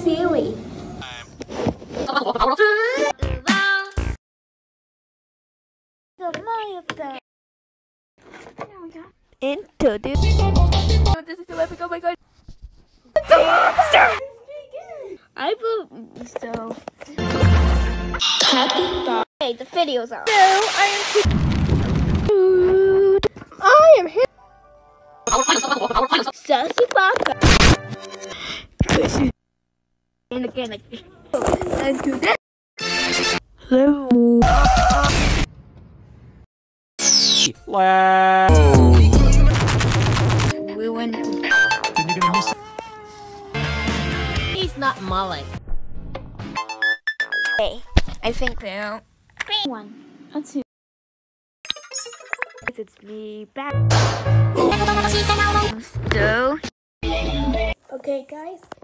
Siri. Introduce. This is so epic. Oh my god. I believe so. Happy birthday. The video's on. So I am here. Sassy Baka. And again, like this. And do that. Wow. We went. He's not mullet. Hey, I think so. 1 and 2. It's me back. So, okay, guys.